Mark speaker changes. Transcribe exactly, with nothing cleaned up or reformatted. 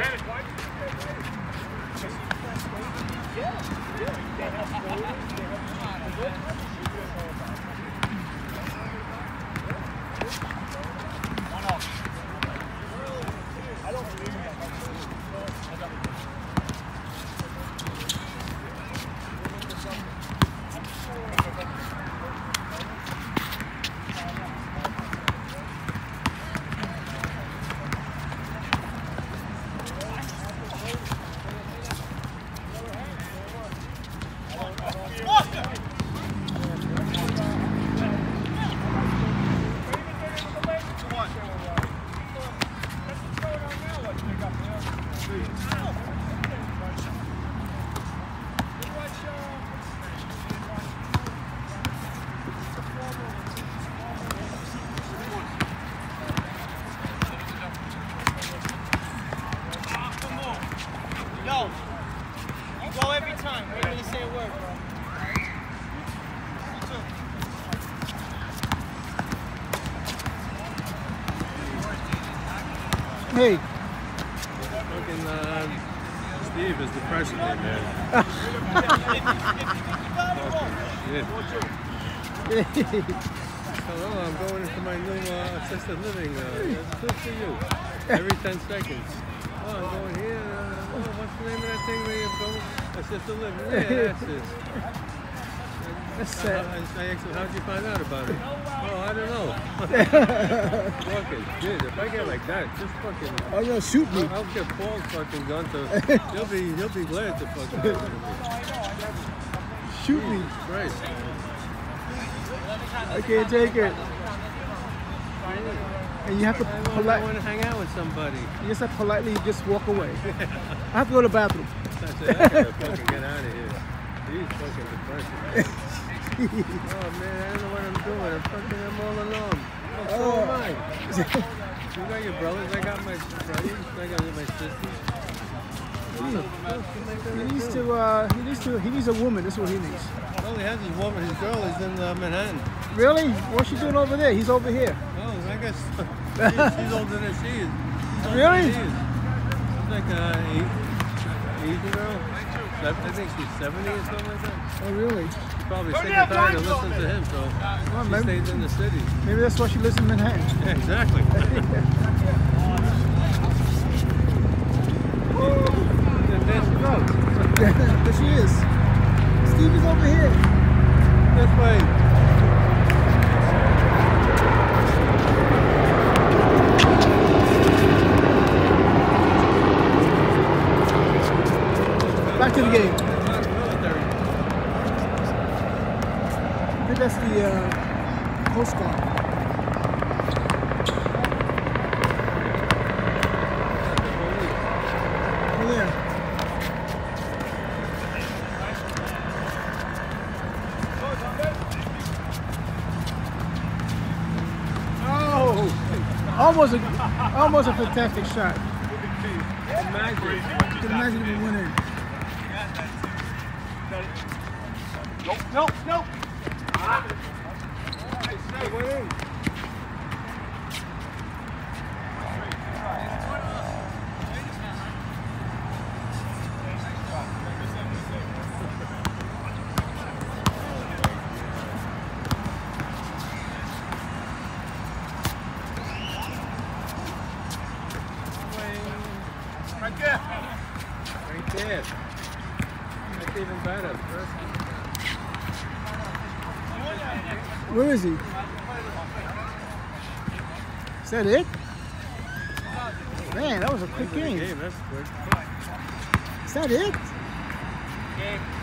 Speaker 1: Hey.
Speaker 2: Fucking uh, Steve is the president, man. Hello, I'm going into my new uh, assisted living. Uh, it's good for you. Every ten seconds. Oh, I'm going here. Uh, oh, what's the name of that thing where you go? Assisted living. Yeah, that's it.
Speaker 1: That's
Speaker 2: I, I,
Speaker 1: sad.
Speaker 2: I asked him, how'd you find out about it? Oh, I don't know. Fucking shit, if I get like that, just fucking...
Speaker 1: Oh, you'll shoot me.
Speaker 2: I'll, I'll get Paul's fucking gun to... He'll be, he'll be glad to fucking get rid of me.
Speaker 1: Shoot me.
Speaker 2: Christ.
Speaker 1: I can't take it. And you have to
Speaker 2: I
Speaker 1: politely...
Speaker 2: want to hang out with somebody.
Speaker 1: You just have to politely just walk away. I have to go to the bathroom.
Speaker 2: That's it, I gotta fucking get out of here. He's fucking depressing. Oh man, I don't know what I'm doing. I'm fucking, I'm all alone. Oh, so
Speaker 1: Oh.
Speaker 2: am I. You got your brothers, I got my brothers, I got my sisters.
Speaker 1: He, he needs to, uh, he needs to, he needs a woman. That's what he needs.
Speaker 2: Well, he has his woman, his girl is in uh, Manhattan.
Speaker 1: Really? What's she doing over there? He's over here.
Speaker 2: Oh, I guess she's, she's older than she is. She's older
Speaker 1: Really?
Speaker 2: than she is. She's like an Asian girl. I think she's seventy or something like that.
Speaker 1: Oh, really?
Speaker 2: She's probably sick and tired of listening to him, so
Speaker 1: Well,
Speaker 2: she
Speaker 1: maybe,
Speaker 2: stays in the city.
Speaker 1: maybe that's why she lives in Manhattan.
Speaker 2: Yeah, exactly. And there she goes.
Speaker 1: There she is. Steve is over here.
Speaker 2: This way.
Speaker 1: Back to the game. I think that's the uh, Coast Guard. Oh, yeah. Oh! Almost a, almost a fantastic shot.
Speaker 2: Imagine.
Speaker 1: You can imagine if it went in.
Speaker 3: Nope, nope, nope.
Speaker 2: Hey, what is?
Speaker 3: Right there.
Speaker 2: Right there. That's even better.
Speaker 1: Where is he? Is that it? Man, that was a quick game.
Speaker 2: Game, that's quick.
Speaker 1: Is that it?
Speaker 3: Game.